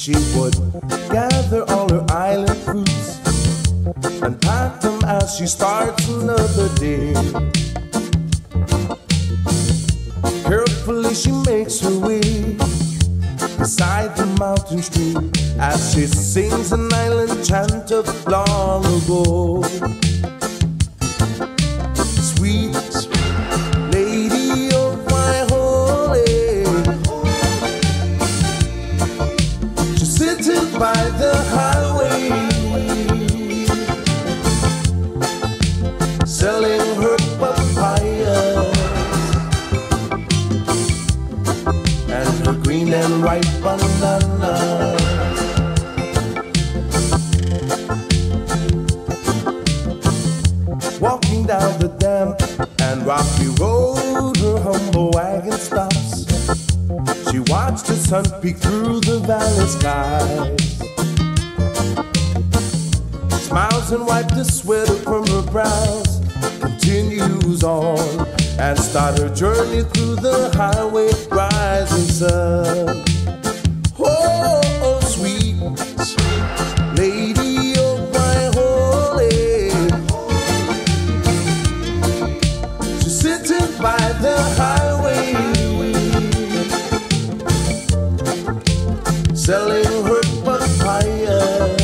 she would gather all her island fruits and pack them as she starts another day. Carefully she makes her way beside the mountain stream as she sings an island chant of long ago. Sweet lady of Waihole, she's sitting by the highway, selling her papayas and her green and ripe bananas. Walking down the damp and rocky road, her humble wagon stops. She watched the sun peek through the valley skies, smiles and wiped the sweat from her brows, continues on and start her journey through the highway rising sun. Oh, oh sweet lady of Waihole, she's sitting by the highway, selling her papayas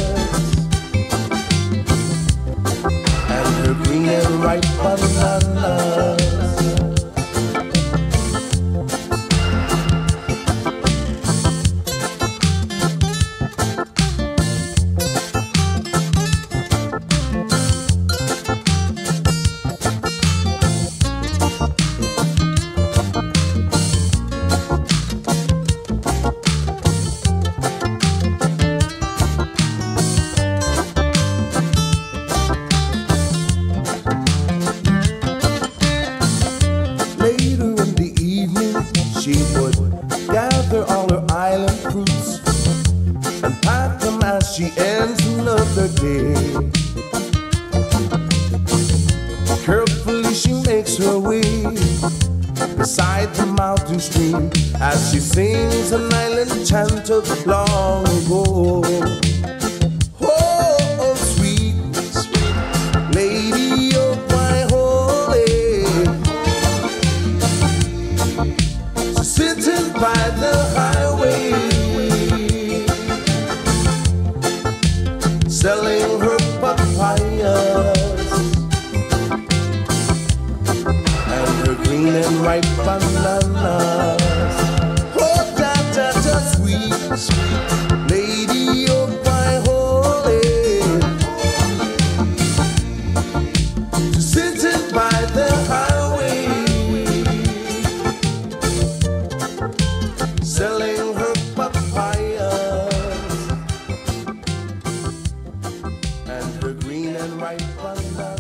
and her green and ripe bananas. She would gather all her island fruits and pack them as she ends another day. Carefully she makes her way beside the mountain stream as she sings an island chant of long ago. Oh, oh sweet lady of Waihole, sitting by the highway, selling her papayas and her green and ripe bananas. Oh, da da da, sweet, sweet lady of Waihole, sitting by the highway, selling her papayas and her green and ripe bananas.